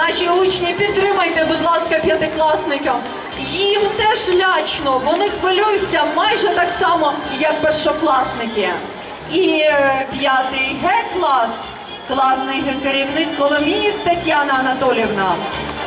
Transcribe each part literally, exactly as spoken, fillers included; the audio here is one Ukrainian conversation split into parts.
Наші учні, підтримайте, будь ласка, п'ятикласників. Їм теж лячно, вони хвилюються майже так само, як першокласники. І е, п'ятий Г-клас, класний керівник Коломієць Тетяна Анатоліївна.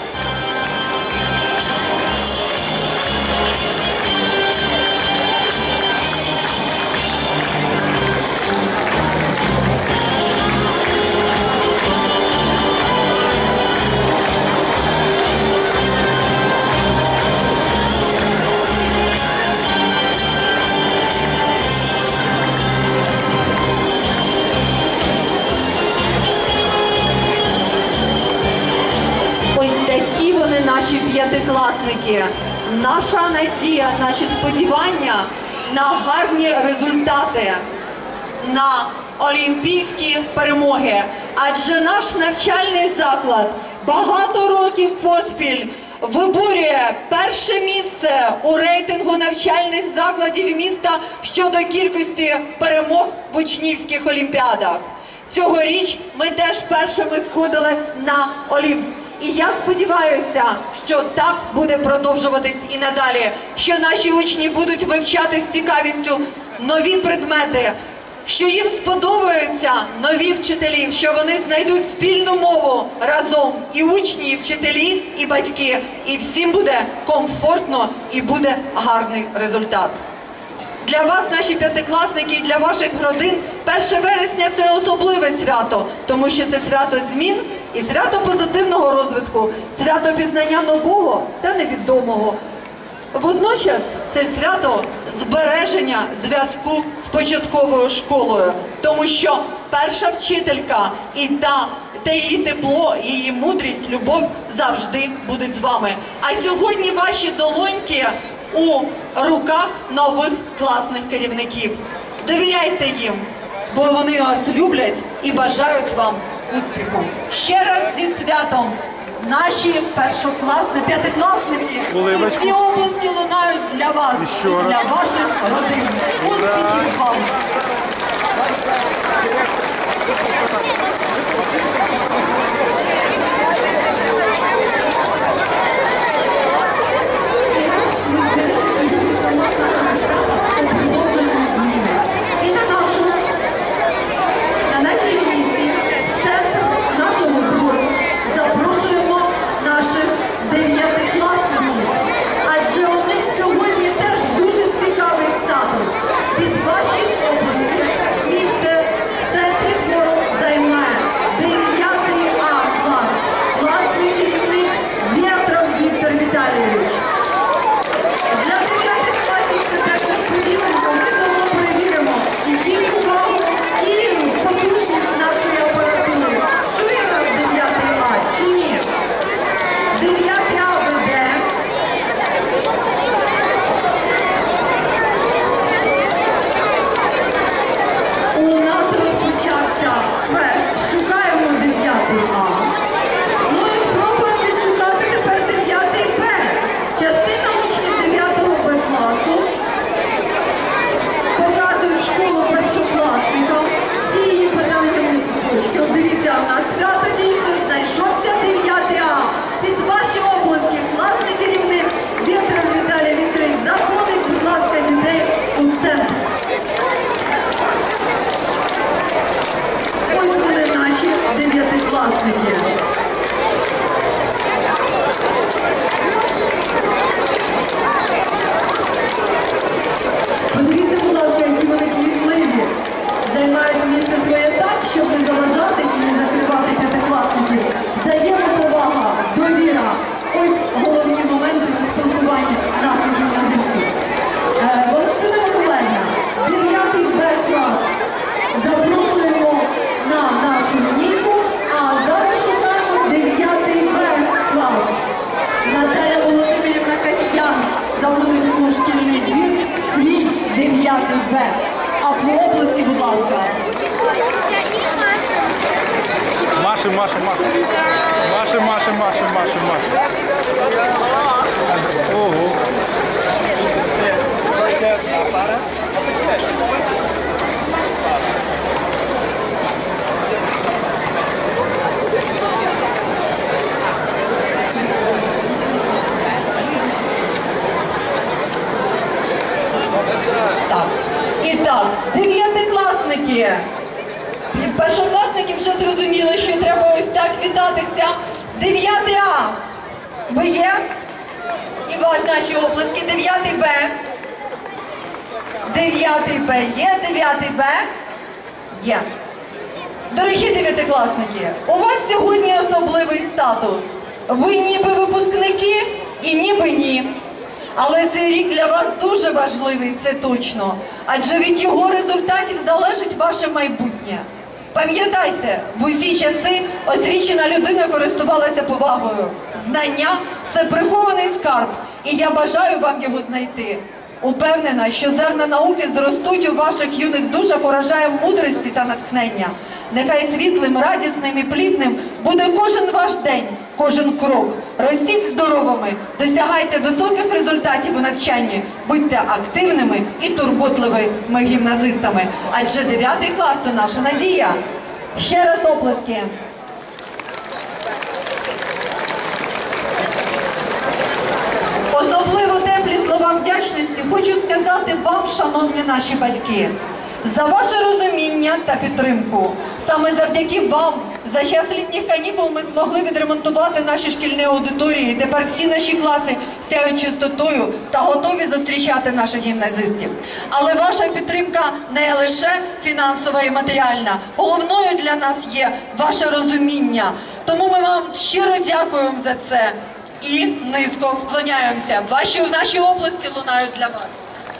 Наші п'ятикласники, наша надія, наші сподівання на гарні результати, на олімпійські перемоги. Адже наш навчальний заклад багато років поспіль виборює перше місце у рейтингу навчальних закладів міста щодо кількості перемог в учнівських олімпіадах. Цьогоріч ми теж першими сходили на Олімп. І я сподіваюся, що так буде продовжуватись і надалі, що наші учні будуть вивчати з цікавістю нові предмети, що їм сподобаються нові вчителі, що вони знайдуть спільну мову разом, і учні, і вчителі, і батьки, і всім буде комфортно і буде гарний результат. Для вас, наші п'ятикласники, і для ваших родин перше вересня – це особливе свято, тому що це свято змін і свято позитивного розвитку, свято пізнання нового та невідомого. Водночас це свято збереження зв'язку з початковою школою, тому що перша вчителька і та, та її тепло, її мудрість, любов завжди будуть з вами. А сьогодні ваші долоньки у руках нових класних керівників. Довіряйте їм, бо вони вас люблять і бажають вам успіху. Ще раз зі святом наші першокласні, п'ятикласники, і всі області лунають для вас і для ваших родин. Успіхів вам! А по області, будь ласка. Маши, Маши, Маши. Маши, Маши, Маши, Маши, Маши. Ого. дев'ятий А. Ви є? І вас наші оплески. дев'ятий Б. дев'ятий Б є. дев'ятий Б є. Дорогі дев'ятикласники, у вас сьогодні особливий статус. Ви ніби випускники і ніби ні. Але цей рік для вас дуже важливий, це точно. Адже від його результатів залежить ваше майбутнє. Пам'ятайте, в усі часи освічена людина користувалася повагою. Знання – це прихований скарб, і я бажаю вам його знайти. Упевнена, що зерна науки зростуть у ваших юних душах урожаєм мудрості та натхнення. Нехай світлим, радісним і плідним буде кожен ваш день, кожен крок. Ростіть здоровими, досягайте високих результатів у навчанні, будьте активними і турботливими гімназистами. Адже дев'ятий клас – то наша надія. Ще раз оплески. Особливо теплі слова вдячності хочу сказати вам, шановні наші батьки, за ваше розуміння та підтримку. Саме завдяки вам за час літніх канікул ми змогли відремонтувати наші шкільні аудиторії. Тепер всі наші класи сяють чистотою та готові зустрічати наших гімназистів. Але ваша підтримка не лише фінансова і матеріальна. Головною для нас є ваше розуміння. Тому ми вам щиро дякуємо за це і низько вклоняємося. Ваші, наші оплески лунають для вас.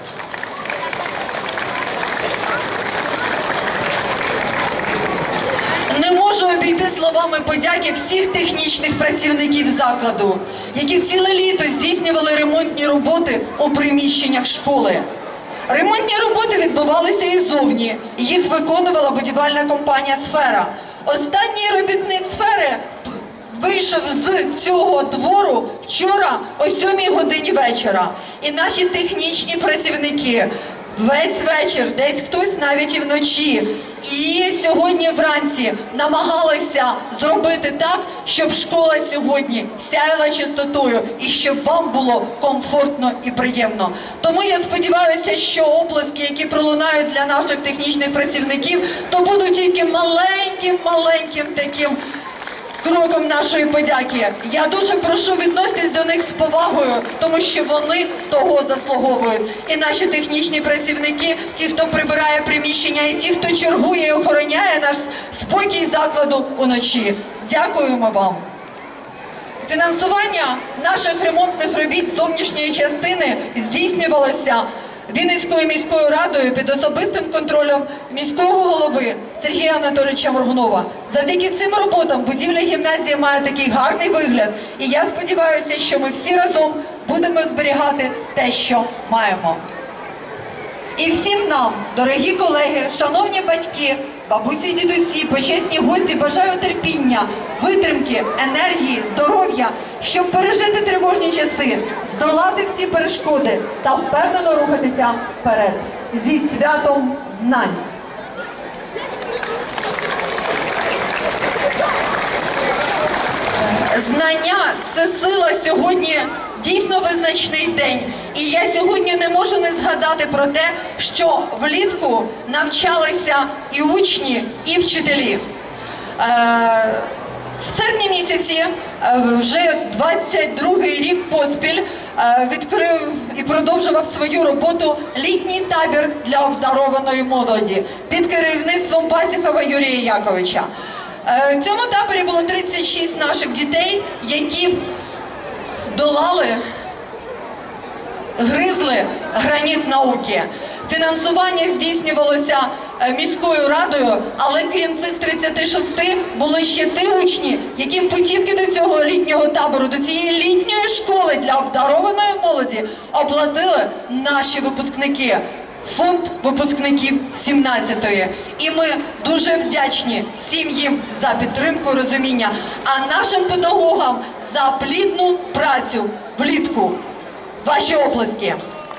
Не можу обійти словами подяки всіх технічних працівників закладу, які ціле літо здійснювали ремонтні роботи у приміщеннях школи. Ремонтні роботи відбувалися і зовні, їх виконувала будівельна компанія «Сфера». Останній робітник «Сфери» вийшов з цього двору вчора о сьомій годині вечора. І наші технічні працівники весь вечір, десь хтось навіть і вночі, і сьогодні вранці намагалися зробити так, щоб школа сьогодні сяяла чистотою і щоб вам було комфортно і приємно. Тому я сподіваюся, що оплески, які пролунають для наших технічних працівників, то будуть тільки маленьким-маленьким таким кроком нашої подяки. Я дуже прошу відноситись до них з повагою, тому що вони того заслуговують. І наші технічні працівники, ті, хто прибирає приміщення, і ті, хто чергує і охороняє наш спокій закладу уночі. Дякуємо вам. Фінансування наших ремонтних робіт зовнішньої частини здійснювалося Вінницькою міською радою під особистим контролем міського голови Сергія Анатолійовича Моргунова. Завдяки цим роботам будівля гімназії має такий гарний вигляд. І я сподіваюся, що ми всі разом будемо зберігати те, що маємо. І всім нам, дорогі колеги, шановні батьки, бабусі, дідусі, почесні гості, бажаю терпіння, витримки, енергії, здоров'я, щоб пережити тривожні часи, здолати всі перешкоди та впевнено рухатися вперед. Зі святом знань! Знання – це сила сьогодні, дійсно визначний день. І я сьогодні не можу не згадати про те, що влітку навчалися і учні, і вчителі. В серпні місяці, вже двадцять другий рік поспіль, відкрив і продовжував свою роботу літній табір для обдарованої молоді під керівництвом Пасіхова Юрія Яковича. В цьому таборі було тридцять шість наших дітей, які долали, гризли граніт науки. Фінансування здійснювалося міською радою, але крім цих тридцяти шести були ще ті учні, які путівки до цього літнього табору, до цієї літньої школи для обдарованої молоді оплатили наші випускники. Фонд випускників сімнадцятої. І ми дуже вдячні всім їм за підтримку і розуміння, а нашим педагогам за плідну працю влітку. Ваші оплески.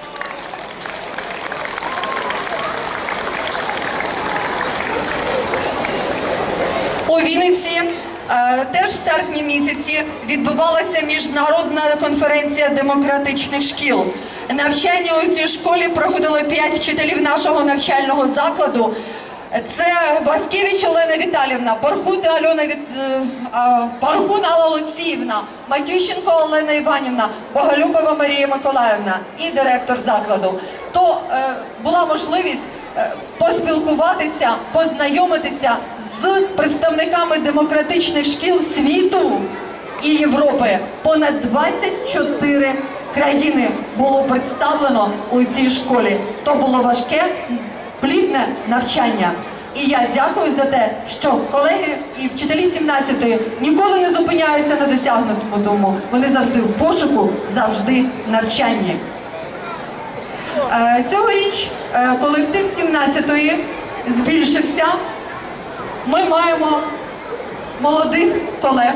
У Вінниці е, теж в серпні місяці відбувалася міжнародна конференція демократичних шкіл. Навчання у цій школі проходило п'ять вчителів нашого навчального закладу Це Васькевич Олена Віталівна, Пархута Альона Віт... Пархун Алла Олексіївна, Матющенко Олена Іванівна, Боголюбова Марія Миколаївна і директор закладу. То е, була можливість е, поспілкуватися, познайомитися з представниками демократичних шкіл світу і Європи. Понад двадцять чотири країни було представлено у цій школі. То було важке, плідне навчання. І я дякую за те, що колеги і вчителі сімнадцятої ніколи не зупиняються на досягнутому. Вони завжди в пошуку, завжди в навчанні. Е, цьогоріч е, колектив сімнадцятої збільшився. Ми маємо молодих колег.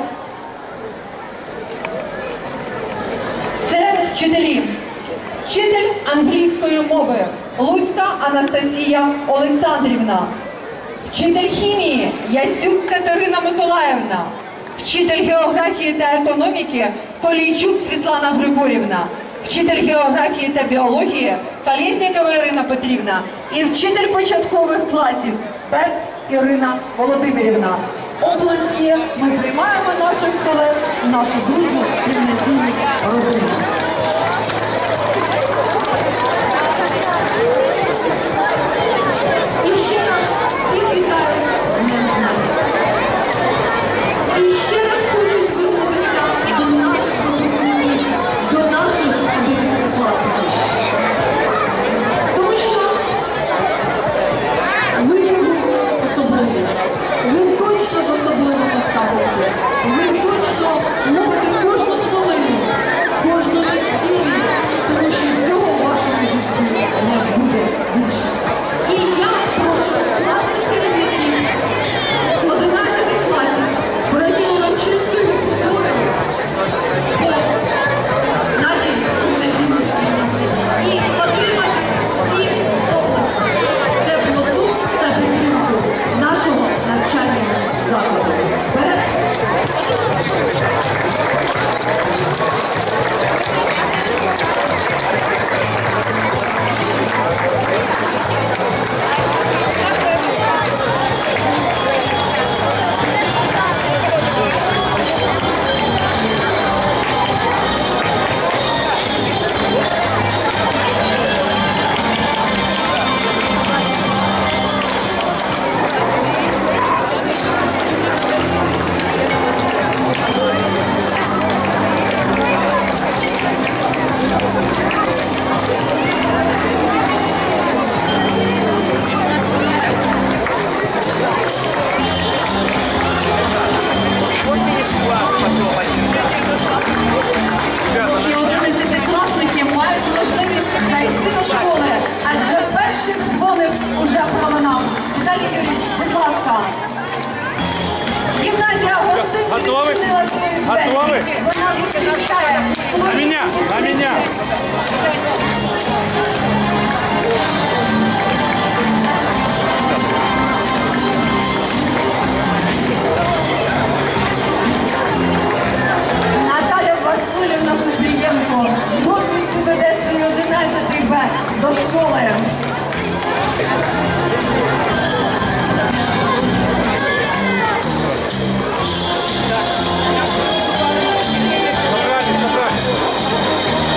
Це вчителі. Вчитель англійської мови Луцька Анастасія Олександрівна. Вчитель хімії Яцюк Катерина Миколаївна. Вчитель географії та економіки Колійчук Світлана Григорівна. Вчитель географії та біології Колєснікова Ірина Петрівна. І вчитель початкових класів Пес Ірина Володимирівна. Області ми приймаємо наших колег, нашу дружну рівноцінну родину. І ще раз всіх вітаю з Днем Знань. І ще раз хочу звернутися до наших випускників, до наших одинадцятикласників. Тому що ви особливі. Ви точно особливо поставите. Ви точно любите кожну хвилину, кожну неділю, тому що цього в вашому житті не буде більше. І я прошу класних керівників одинадцятих класів пройти урочистою процедурою по нашій гімназії і отримати всі області. Це плоду та підтримку нашого навчального закладу. Вперед! І одинадцятикласники мають можливість зайти до школи, адже перший дзвоник уже пролунав. Віталій Юрійович, будь ласка. Гімназія гостинці Готові? відчинила свої двері. Готові? Вона зустрічає. На меня, на меня. Наталя Васильівна Кузрієнко з гордістю веде свій одинадцятий Б до школи. Собрались, собрались.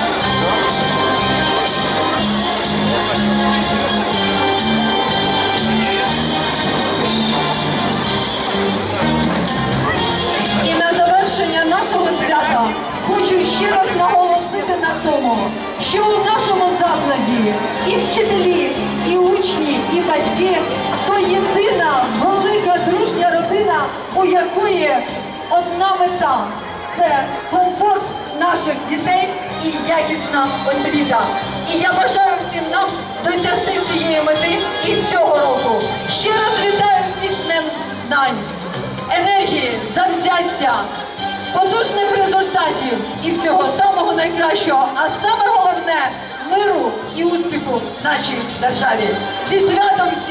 І на завершення нашого свята хочу ще раз наголосити на тому, що у нашому закладі і вчителі, і учні, і батьки – то єдина велика дружня родина, у якої одна мета – це комфорт наших дітей і якісна освіта. І я бажаю всім нам досягти цієї мети і цього року. Ще раз вітаю всіх з Днем Знань, енергії, завзяття, потужних результатів і всього самого найкращого, а саме головне – миру і успіху в нашій державі. Зі святом!